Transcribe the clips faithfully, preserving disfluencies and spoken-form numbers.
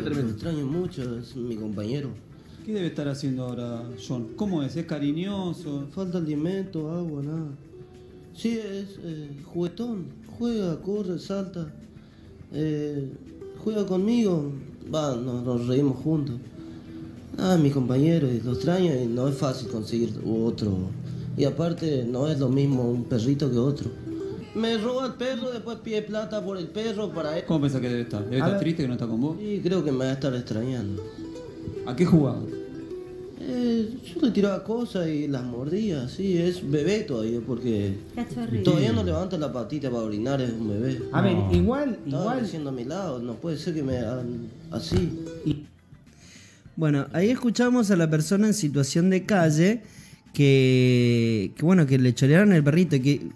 tremendo. Lo extraño mucho, es mi compañero. ¿Qué debe estar haciendo ahora John? ¿Cómo es? ¿Es cariñoso? Falta alimento, agua, nada. Sí, es eh, juguetón. Juega, corre, salta. Eh, juega conmigo. Va, nos, nos reímos juntos. Ah, mi compañero, y lo extraño y no es fácil conseguir otro. Y aparte, no es lo mismo un perrito que otro. Me roba el perro, después pide plata por el perro para él. ¿Cómo pensás que debe estar? ¿Debe estar triste que no está con vos? Y creo que me va a estar extrañando. ¿A qué jugaba? Eh, yo le tiraba cosas y las mordía, sí, es bebé todavía, porque todavía no levanta la patita para orinar, es un bebé. A ver, No. igual, Estaba igual. creciendo a mi lado, no puede ser que me hagan así. Bueno, ahí escuchamos a la persona en situación de calle que, que bueno, que le chorearon el perrito, que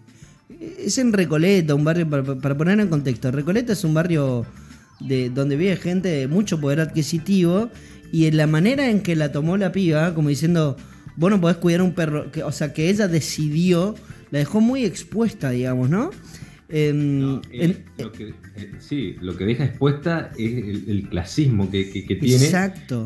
es en Recoleta, un barrio, para, para poner en contexto, Recoleta es un barrio de donde vive gente de mucho poder adquisitivo, y en la manera en que la tomó la piba, como diciendo, vos no podés cuidar un perro, que, o sea, que ella decidió, la dejó muy expuesta, digamos, ¿no? Eh, No, eh, en- lo que, eh, sí, lo que deja expuesta es el, el clasismo que, que, que tiene. Exacto.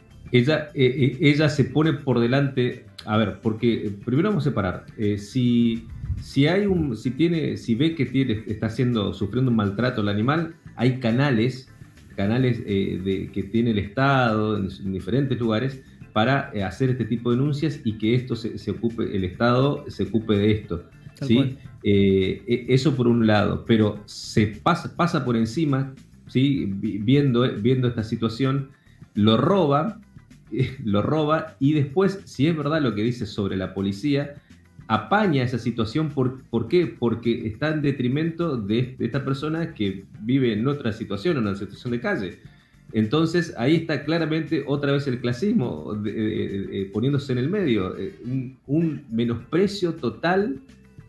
Ella, eh, eh, ella se pone por delante. A ver, porque eh, primero vamos a separar. Eh, si, si hay un, si tiene, si ve que tiene, está haciendo, sufriendo un maltrato al animal, hay canales, canales eh, de, que tiene el Estado en, en diferentes lugares para eh, hacer este tipo de denuncias y que esto se, se ocupe, el Estado se ocupe de esto. Tal ¿Sí? cual. Eh, eso por un lado, pero se pasa, pasa por encima, ¿sí? viendo, viendo esta situación, lo roba, eh, lo roba y después, si es verdad lo que dice sobre la policía, apaña esa situación. ¿Por, ¿por qué? Porque está en detrimento de, de esta persona que vive en otra situación, en una situación de calle. Entonces ahí está claramente otra vez el clasismo de, de, de, de, poniéndose en el medio, eh, un, un menosprecio total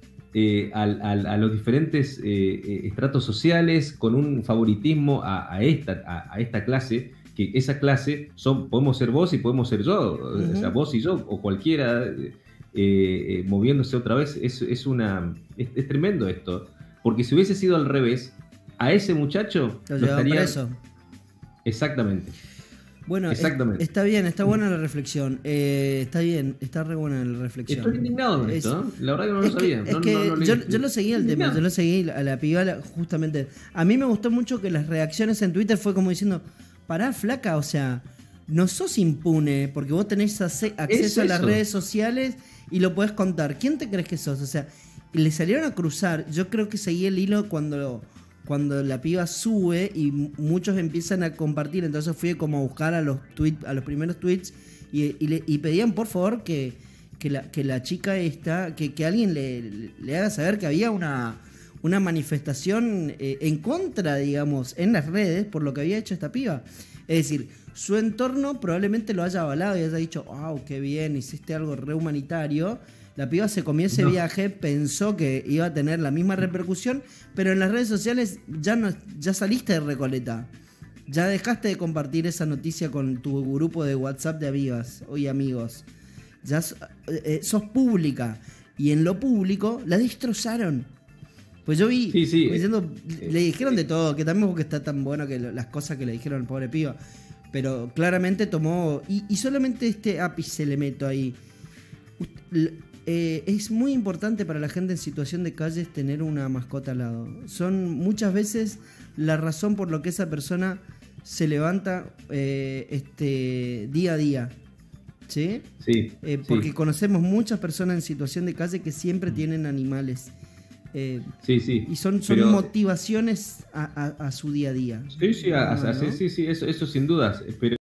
Eh, al, al, a los diferentes eh, estratos sociales, con un favoritismo a, a, esta, a, a esta clase, que esa clase son, podemos ser vos y podemos ser yo, uh-huh. O sea, vos y yo, o cualquiera eh, eh, moviéndose otra vez, es, es, una, es, es tremendo esto, porque si hubiese sido al revés, a ese muchacho Lo lo estaría... preso. Exactamente. Bueno, Exactamente. Es, está bien, está buena la reflexión. Eh, está bien, está re buena la reflexión. Estoy indignado con es, esto, ¿eh? La verdad que no lo sabía. Que, no, es que no, no, yo, no, yo lo seguí el tema, yo lo seguí a la piba justamente. A mí me gustó mucho que las reacciones en Twitter fue como diciendo, pará, flaca, o sea, no sos impune porque vos tenés acceso a las redes sociales y lo podés contar. ¿Quién te crees que sos? O sea, le salieron a cruzar. Yo creo que seguí el hilo cuando... cuando la piba sube y muchos empiezan a compartir, entonces fui como a buscar a los tweets, a los primeros tweets y, y, le, y pedían por favor que, que, la, que la chica esta, que, que alguien le, le haga saber que había una, una manifestación eh, en contra, digamos, en las redes por lo que había hecho esta piba. Es decir, su entorno probablemente lo haya avalado y haya dicho, wow, qué bien, hiciste algo re humanitario. La piba se comió ese no. viaje, pensó que iba a tener la misma repercusión, pero en las redes sociales ya, no, ya saliste de Recoleta. Ya dejaste de compartir esa noticia con tu grupo de WhatsApp de amigas y amigos. Ya eh, sos pública. Y en lo público la destrozaron. Pues yo vi sí, sí, diciendo, eh, le dijeron eh, de todo, que también porque está tan bueno que lo, las cosas que le dijeron al pobre piba. Pero claramente tomó... Y, y solamente este ápice le meto ahí. Eh, es muy importante para la gente en situación de calle tener una mascota al lado. Son muchas veces la razón por lo que esa persona se levanta eh, este, día a día. ¿Sí? Sí, eh, porque sí. conocemos muchas personas en situación de calle que siempre tienen animales. Eh, sí, sí. Y son, son Pero, motivaciones a, a, a su día a día. Sí, sí, a, a, ¿no? sí, sí, sí, eso, eso sin dudas. Pero